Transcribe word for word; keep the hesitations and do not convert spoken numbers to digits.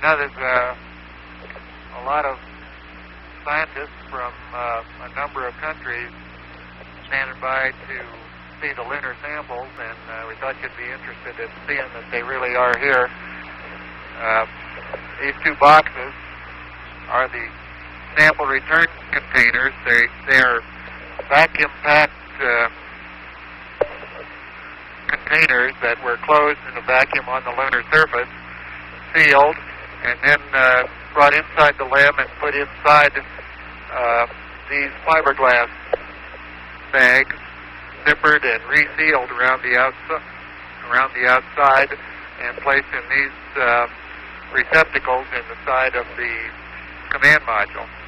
know there's uh, a lot of scientists from uh, a number of countries standing by to see the lunar samples, and uh, we thought you'd be interested in seeing that they really are here. Uh, these two boxes are the sample return containers. They, they are vacuum-packed uh, containers that were closed in a vacuum on the lunar surface, sealed, and then uh, brought inside the lab and put inside uh, these fiberglass bags, zippered and resealed around the outside, around the outside, and placed in these uh, receptacles in the side of the command module.